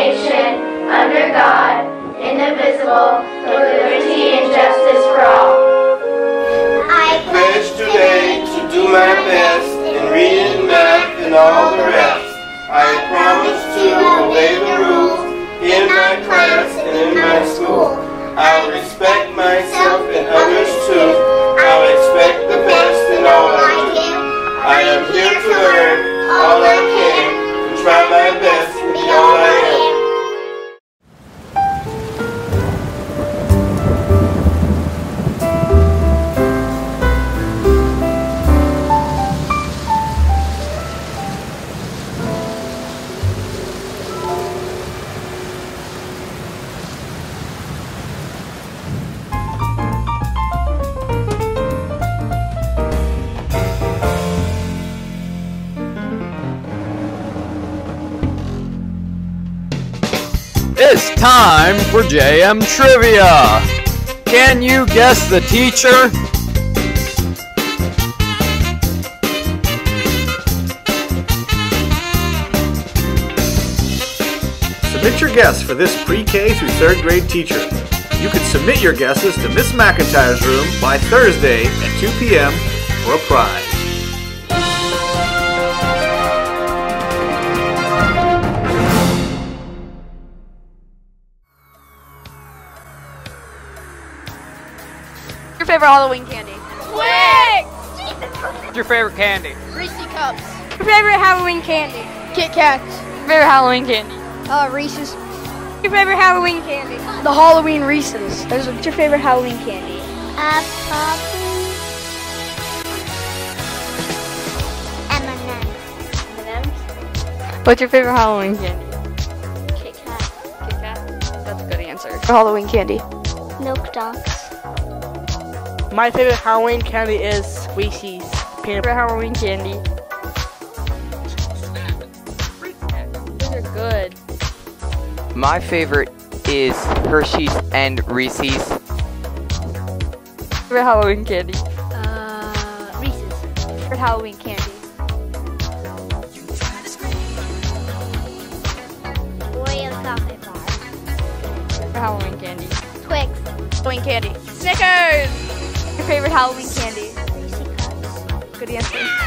nation, under God, indivisible, with liberty and justice for all. I pledge today to do my best in reading, math, and all the rest. I promise to obey the rules in my class and in my school. I'll respect myself and others too. I'll expect the best in all I do. I am here to learn all I can and try my best to be all I am. It's time for JM Trivia! Can you guess the teacher? Submit your guess for this pre-K through 3rd grade teacher. You can submit your guesses to Miss McIntyre's room by Thursday at 2 p.m. for a prize. Your favorite Halloween candy? Twix! What's your favorite candy? Reese's Cups. Your favorite Halloween candy? Kit Kats. Your favorite Halloween candy? Reese's. Your favorite Halloween candy? The Halloween Reese's. What's your favorite Halloween candy? Probably M&M's. What's your favorite Halloween candy? Kit Kat. Kit Kat? That's a good answer. Halloween candy. Milk Ducks. My favorite Halloween candy is Reese's peanut Favorite Halloween candy? Those are good. My favorite is Hershey's and Reese's. Favorite Halloween candy? Reese's. Favorite Halloween candy? Oreo chocolate bar. Favorite Halloween candy? Twix. Halloween candy. Snickers! Your favorite Halloween candy? Reese's Cups. Good answer.